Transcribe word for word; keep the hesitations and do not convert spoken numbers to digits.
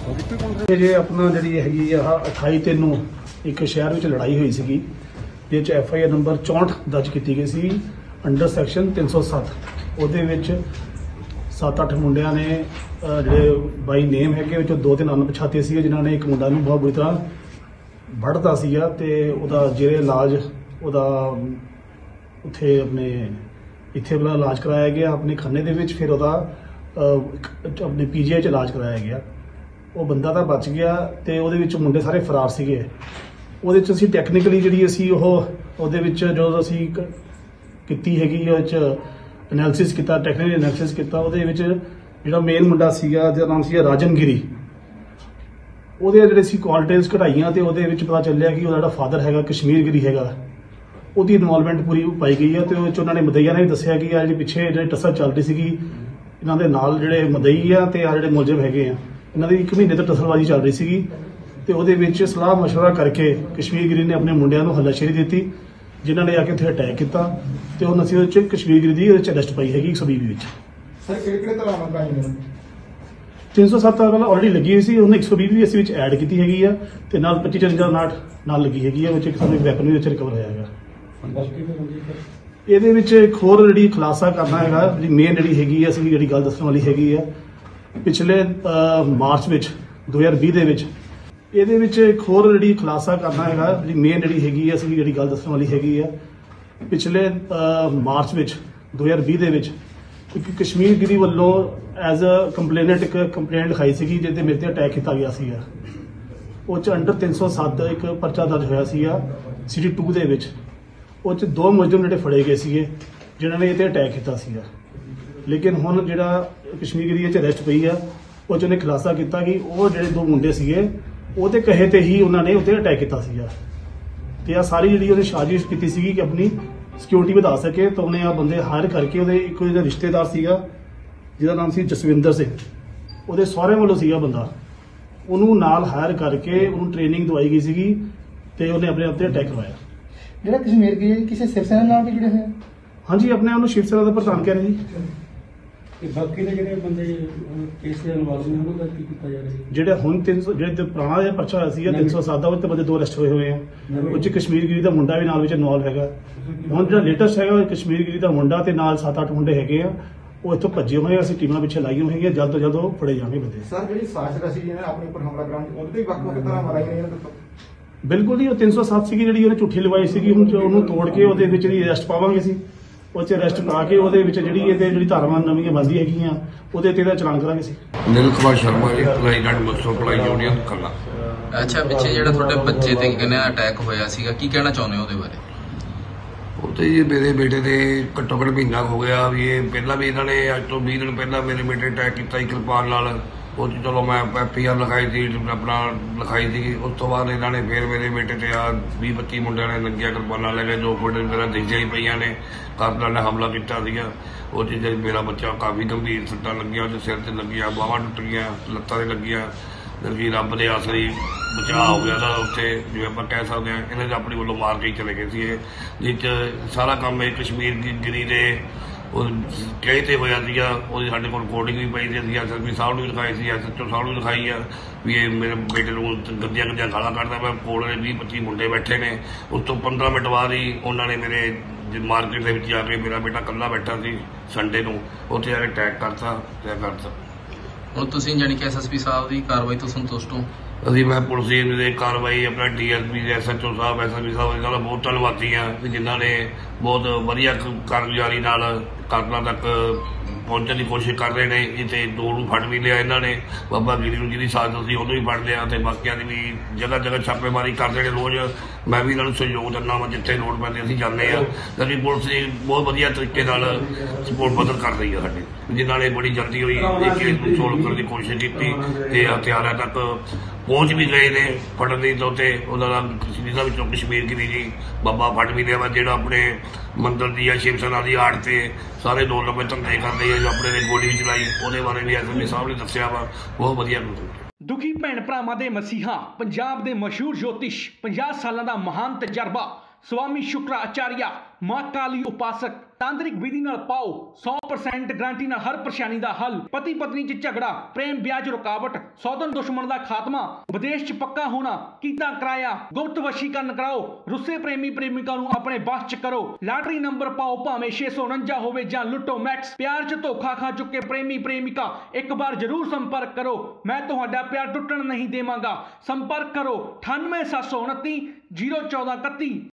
जे अपना जी हैगी अठाई तीन नूं एक शहर में लड़ाई हुई सी जिस एफ आई आर नंबर चौंठ दर्ज की गई सी अंडर सैक्शन तीन सौ सत्त वो सत्त अठ मुंडिया ने जोड़े बाई नेम है दो तीन अनपछाते से जिन्होंने एक मुंडा नूं बहुत बुरी तरह बढ़ता सीगा ते उहदा जेरे इलाज उहदा उत्थे अपने इत्थे वाला इलाज कराया गया अपने खन्ने दे विच फिर उहदा अपने पी जी आई च इलाज कराया गया। वो बंदा तो बच गया तो वो मुंडे सारे फरार सीगे। वो असी टैक्नीकली जी असी वो जो असी की हैगी एनालिसिस किया टैक्नीकल एनालिसिस किया वो मेन मुंडा सीगा जिसका नाम सी राजन गिरी वो जो कॉल डिटेल्स कढ़ाइया तो वो पता चलिया कि वो फादर है कश्मीर गिरी है वो इनवॉल्वमेंट पूरी पाई गई है। तो उन्होंने मदईया ने भी दसिया कि जी पिछे जो टसल चल रही सी इन्हों के नाल जोड़े मदई आ तो आ जो मुलजम है इन्हों की एक महीने तो टसलबाजी चल रही सी तो वो सलाह मशवरा करके कश्मीर गिरी ने अपने मुंडिया को हलाशेरी दी जिन्होंने आके उत्थे अटैक किया तो उन्होंने उस कश्मीर गिरी की अरेस्ट पाई हैगी एक सौ बीस तीन सौ सत्त ऑलरेडी लगी हुई सी उन्हें एक सौ बीस भी इस ऐड की हैगी है तो नाल पच्ची चौंजा नाट नाल लगी हैगी है एक सानू वैपन भी रिकवर होया है। ये एक होर जी खुलासा करना है जी मेन जी हैगी है असली जी गल दसण वाली हैगी है पिछले मार्च में दो हज़ार भी ये एक होर जी खुलासा करना है जी मेन जी हैगी है असली जी गल दसण वाली हैगी है पिछले मार्च में दो हज़ार भी क्योंकि कश्मीर गिरी वालों एज अ कंप्लेनेंट एक कंप्लेंट लिखाई सी जिससे मेरे ते अटैक किया गया सीगा वो अंडर तीन सौ सत्त एक परचा दर्ज होया सीगा सिटी टू दे विच वो दो मुलजम जो फड़े गए थे जिन्होंने ये अटैक किया सीगा। लेकिन हुण जिहड़ा कश्मीर गिरी च अरेस्ट पई है वो उन्हें खुलासा किया कि वो जो दो मुंडे सीगे वो ते कहे ते ही उन्होंने उत्ते अटैक किया सीगा ते आ सारी जी उन्हें साजिश की सी कि अपनी सिक्योरिटी बढ़ा सके तो उन्हें आ बंदे हायर करके वो एक रिश्तेदार सीगा जिसका नाम सी जसविंदर सिंह वो सहुरे वालों सीगा बंदा उन्होंने नाल हायर करके उन्होंने ट्रेनिंग दवाई गई सी ते उन्हें अपने आप अटैक करवाया। ਜਿਹੜਾ ਕਸ਼ਮੀਰ ਗਈ ਕਿਸੇ शिवसेना ਨਾਲ ਵੀ जुड़े हुए हाँ जी अपने आप शिवसेना का प्रधान कह रहे जी बाकी ਦੇ ਜਿਹੜੇ ਬੰਦੇ ਕੇਸ ਦੇ ਇਨਵੋਲਵ ਨੇ ਉਹਨਾਂ ਦਾ ਕੀ ਕੀਤਾ ਜਾ ਰਿਹਾ ਜਿਹੜੇ ਹੁਣ तीन सौ ਜਿਹੜੇ ਪੁਰਾਣਾ ਜਿਹਾ ਪਰਚਾ ਹੋਇਆ ਸੀ तीन सौ सात ਦਾ ਉਹ ਤੇ ਬੰਦੇ ਦੋ ਅਰੈਸਟ ਹੋਏ ਹੋਏ ਆ ਉਹ ਚ ਕਸ਼ਮੀਰ ਗਿਰੀ ਦਾ ਮੁੰਡਾ ਵੀ ਨਾਲ ਵਿੱਚ ਇਨਵੋਲਵ ਹੈਗਾ। ਹੁਣ ਜਿਹੜਾ ਲੇਟੈਸਟ ਹੈਗਾ ਕਸ਼ਮੀਰ ਗਿਰੀ ਦਾ ਮੁੰਡਾ ਤੇ ਨਾਲ ਸੱਤ ਅੱਠ ਮੁੰਡੇ ਹੈਗੇ ਆ ਉਹ ਇੱਥੋਂ ਭੱਜੇ ਹੋਏ ਆ ਅਸੀਂ ਟੀਮਾਂ ਪਿੱਛੇ ਲਾਈਆਂ ਹੋਈਆਂ ਜਲਦ ਤੋਂ ਜਲਦ ਉਹ ਫੜੇ ਜਾਣਗੇ ਬੰਦੇ। ਸਰ ਜਿਹੜੀ ਸਾਜ਼ਿਸ਼ ਰਚੀ ਜਿਹਨੇ ਆਪਣੇ ਉੱਪਰ ਹਮਲਾ ਕਰਾਉਣ ਦੀ ਉਹਦੇ ਵੱਖ ਵੱਖ ਤਰ੍ਹਾਂ ਮਾਰਾਈ ਗਈਆਂ ਨੇ बिल्कुल जी तीन सौ सत्त सी जी झूठी लवाई सी उन्होंने तोड़ के अरेस्ट पावे सी उस अरेस्ट पा के जी धारावां नवीं बनदी हैगियां उहदे ते चलान करांगे सी। नील कुमार शर्मा जी प्लाईगढ़ मुस्लिम प्लाई यूनियन कला। अच्छा पिछे जिहड़ा तुहाडे बच्चे ते इन्हां अटैक होया सीगा की कहना चाहुंदे हो उहदे बारे? वो तो जी मेरे बेटे ने घट्टो घट्ट महीना हो गया भी ये पहला भी इन्होंने अज तो बीस दिन पहला मेरे बेटे अटैक किया किरपान नाल वो चलो मैं एफ आई आर लिखाई थी अपना लिखाई थी उस तो बाद इन्होंने फिर मेरे बेटे से आ भी पच्ची मुंडिया ने लगिया किरपाना ले गए दो फुट मेरा दिखिया ही पई ने काफिला ने हमला किया वो चीज़ मेरा बच्चा काफ़ी गंभीर सट्टा लगिया सिर से लगिया बाहवां टुट गई लत्तां से लगिया जबकि रब के आसरे बचाव हो गया था उत्थे जिवें आपां कह सकते हैं इन्हें अपनी वालों मार के ही चले गए थे जिस सारा काम है कश्मीर गिरी के कहे तो होया साढ़े को रिकॉर्डिंग भी पई थी एस एस पी साहब भी लिखाई थी एस एच ओ साहब भी लिखाई है भी ये मेरे बेटे को गंदिया गंदिया गाला कटदा मैं कोल भी पच्ची मुंडे बैठे ने उस तो पंद्रह मिनट बाद ही उन्होंने मेरे मार्केट के जाके मेरा बेटा कला बैठा सी संडे को उत्थे जाके अटैक करता तय करता। ਹੁਣ ਤੁਸੀਂ ਜਾਨੀ ਕਿ एस एस पी साहब की कार्रवाई तो संतुष्ट हो? ਅਸੀਂ मैं पुलिस की कार्रवाई अपना D S P S H O साहब एस एस पी साहब इन्हों का बहुत धन्यवादी हाँ भी जिन्होंने बहुत वधिया कारगुजारी कातलों तक पहुंचने की कोशिश कर रहे हैं जिते दो फड़ भी लिया इन्होंने बाबा गिरी जी साजिश थी उन्होंने भी फड़ लिया तो बाकिया की भी जगह जगह छापेमारी करते हैं रोज़ मैं भी इन्होंने सहयोग दिना वा जिथे लोड़ पैंदी असीं जाने लेकिन पुलिस ने बहुत वधिया तरीके सपोर्ट मदद कर रही है साडी जिन्होंने बड़ी जल्दी हुई केस को सोल्व करने की कोशिश की हथियारों तक पहुंच भी गए ने फड़न की तो जिसका कश्मीर गिरी जी बाबा फट भी लिया वा जो अपने मंदिर की या शिवसेना की आड़ से सारे दो लंबे धंधे करते हैं जो अपने ने गोली भी चलाई वो बारे भी एस एस पी साहब ने दसिया वा बहुत वधिया। दुखी भैन भरावां दे मसीहा पंजाब दे मशहूर ज्योतिष पचास सालां दा महान तजर्बा स्वामी शुक्राचार्य मां काली उपासक तांत्रिक विधि नाल पाओ सौ परसेंट गारंटी नाल हर परेशानी दा हल। पति पत्नी च झगड़ा, प्रेम ब्याज रुकावट, सौतन दुश्मन दा खात्मा, विदेश च पक्का होना, कीता कराया, गुप्त वशीकरण कराओ, रुस्से प्रेमी प्रेमिका नूं अपने बस च करो, लॉटरी नंबर पाओ भावें छे सौ उनंजा होवे जां लुटो मैक्स। प्यार च धोखा खा चुके प्रेमी प्रेमिका एक बार जरूर संपर्क करो, मैं तुहाडा प्यार टुटण नहीं देवांगा। संपर्क करो अठानवे सत्त सौ उनतीस जीरो चौदह इकतीस।